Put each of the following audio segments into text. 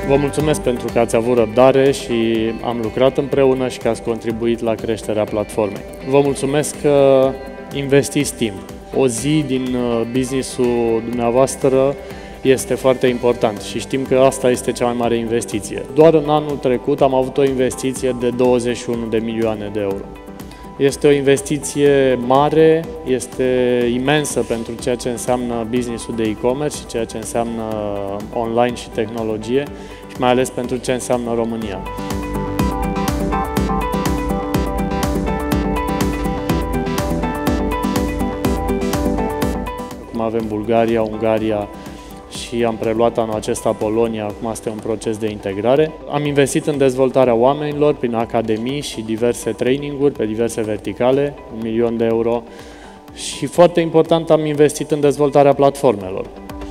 Vă mulțumesc pentru că ați avut răbdare și am lucrat împreună și că ați contribuit la creșterea platformei. Vă mulțumesc că investiți timp. O zi din business-ul dumneavoastră este foarte important și știm că asta este cea mai mare investiție. Doar în anul trecut am avut o investiție de 21 de milioane de euro. Este o investiție mare, este imensă pentru ceea ce înseamnă business-ul de e-commerce și ceea ce înseamnă online și tehnologie și mai ales pentru ce înseamnă România. Acum avem Bulgaria, Ungaria și am preluat anul acesta Polonia, acum este un proces de integrare. Am investit în dezvoltarea oamenilor prin academii și diverse traininguri pe diverse verticale, 1 milion de euro și foarte important am investit în dezvoltarea platformelor.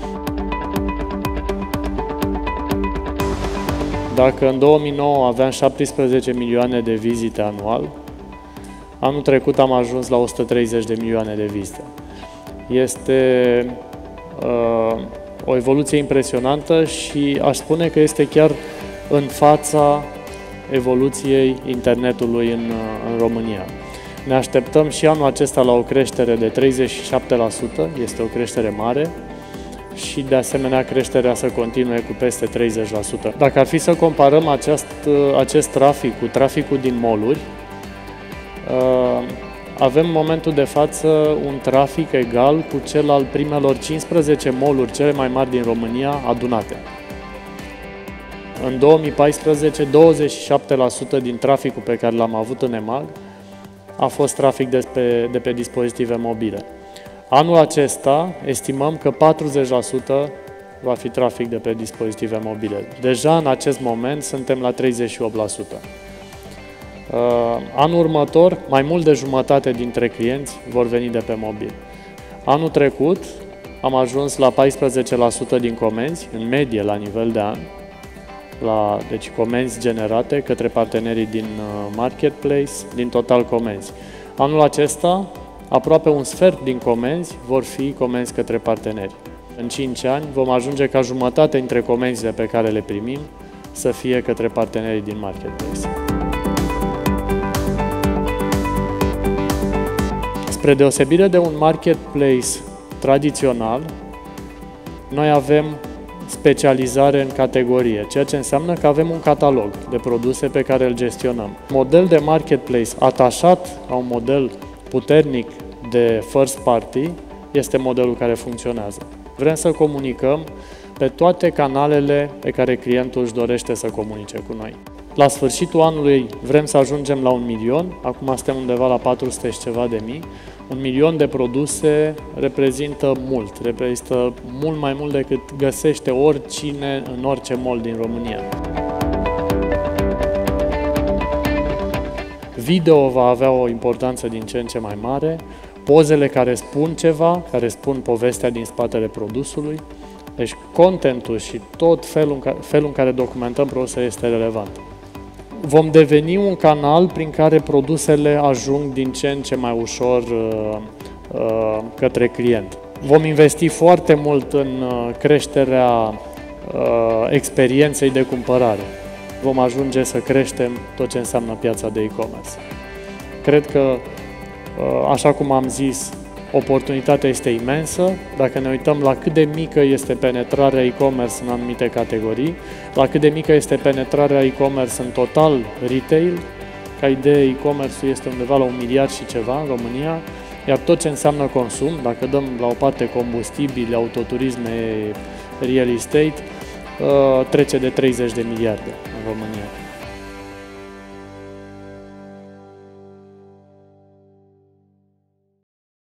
Dacă în 2009 aveam 17 milioane de vizite anual, anul trecut am ajuns la 130 de milioane de vizite. Este o evoluție impresionantă și aș spune că este chiar în fața evoluției internetului în România. Ne așteptăm și anul acesta la o creștere de 37%, este o creștere mare și de asemenea creșterea să continue cu peste 30%. Dacă ar fi să comparăm acest trafic cu traficul din mall-uri, avem în momentul de față un trafic egal cu cel al primelor 15 mall-uri cele mai mari din România adunate. În 2014, 27% din traficul pe care l-am avut în EMAG a fost trafic de pe dispozitive mobile. Anul acesta estimăm că 40% va fi trafic de pe dispozitive mobile. Deja în acest moment suntem la 38%. Anul următor, mai mult de jumătate dintre clienți vor veni de pe mobil. Anul trecut am ajuns la 14% din comenzi, în medie la nivel de an, deci comenzi generate către partenerii din marketplace, din total comenzi. Anul acesta, aproape un sfert din comenzi vor fi comenzi către parteneri. În 5 ani vom ajunge ca jumătate dintre comenzile pe care le primim să fie către partenerii din marketplace. Spre deosebire de un marketplace tradițional, noi avem specializare în categorie, ceea ce înseamnă că avem un catalog de produse pe care îl gestionăm. Model de marketplace atașat la un model puternic de first party este modelul care funcționează. Vrem să comunicăm pe toate canalele pe care clientul își dorește să comunice cu noi. La sfârșitul anului vrem să ajungem la 1 milion, acum suntem undeva la 400 și ceva de mii. 1 milion de produse reprezintă mult mai mult decât găsește oricine în orice mall din România. Video va avea o importanță din ce în ce mai mare, pozele care spun ceva, care spun povestea din spatele produsului, deci contentul și tot felul în care documentăm produsele este relevant. Vom deveni un canal prin care produsele ajung din ce în ce mai ușor către client. Vom investi foarte mult în creșterea experienței de cumpărare. Vom ajunge să creștem tot ce înseamnă piața de e-commerce. Cred că, așa cum am zis, oportunitatea este imensă. Dacă ne uităm la cât de mică este penetrarea e-commerce în anumite categorii, la cât de mică este penetrarea e-commerce în total retail, ca idee e-commerce-ul este undeva la 1 miliard și ceva în România, iar tot ce înseamnă consum, dacă dăm la o parte combustibili, autoturisme, real estate, trece de 30 de miliarde în România.